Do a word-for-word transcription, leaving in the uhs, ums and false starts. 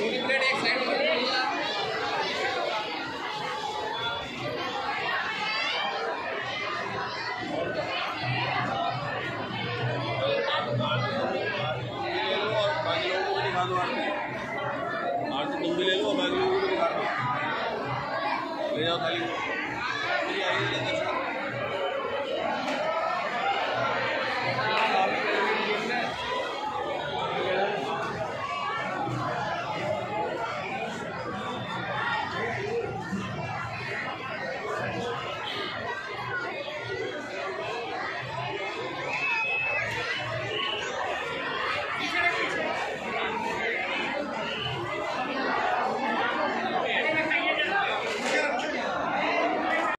Plate एक side में बाकी लोगों को दिखा दो। आरती तुम भी ले लो, बाकी लोगों को दिखा दो। ले जाओ थाली।